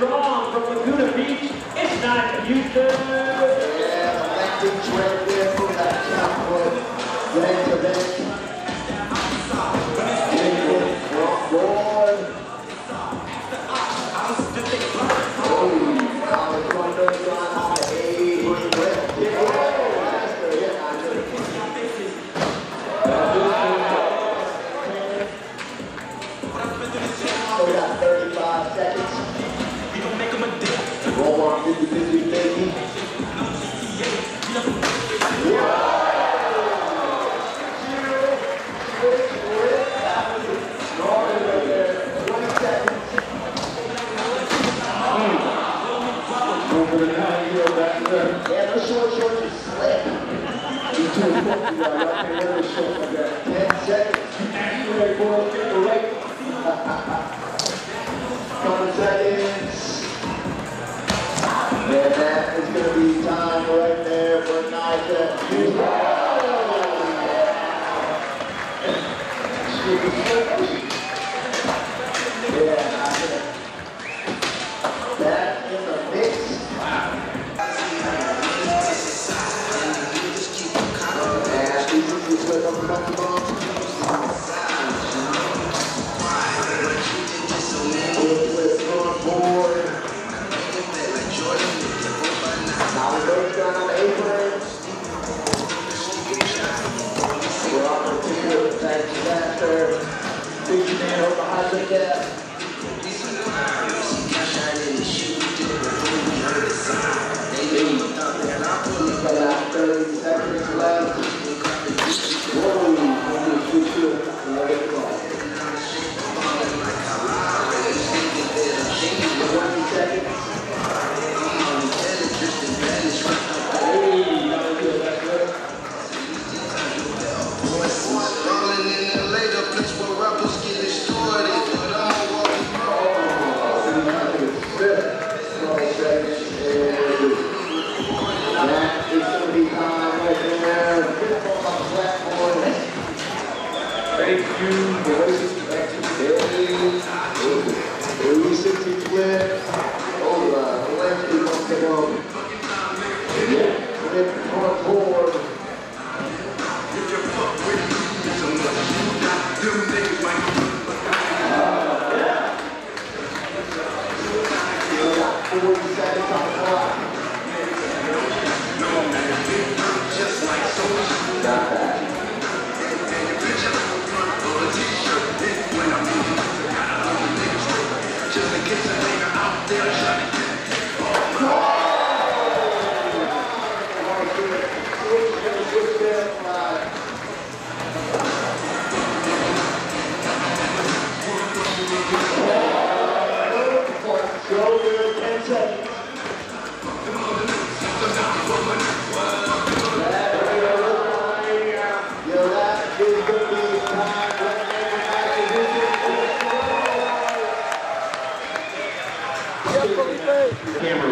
strong from Laguna Beach, it's Nyjah Huston. Yeah, electric right there for that cowboy. Leg to leg. Front board. Oh, now the front door gone on the 8. So we got 35 seconds. Roll on 50-50, baby. Yeah, those shorts are slick. You too quick, you got right there with the shorts like that. 10 seconds. You ready for it? Get the right. Couple seconds. And that is going to be time right there for Nyjah Huston. Yeah, that in the mix. Got 30 seconds left. Whoa, 20 seconds. Thank you, boys. Back to the 360 flip. Oh, left is going to take over. Yeah, flip front board. Yeah. We got 40 seconds on the clock. Got that. Camera